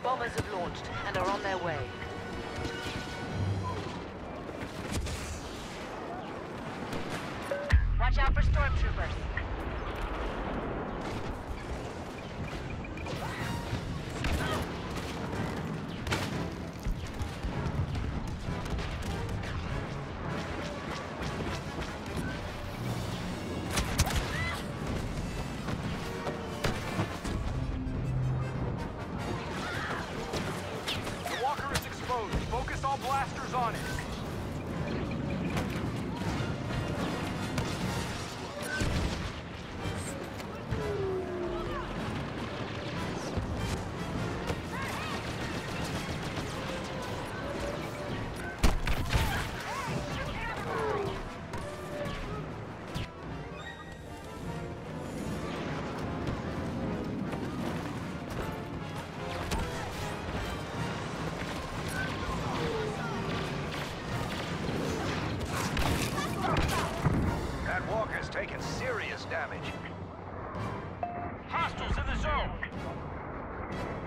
Bombers have launched and are on their way. Watch out for stormtroopers. Focus all blasters on it. Taking serious damage. Hostiles in the zone!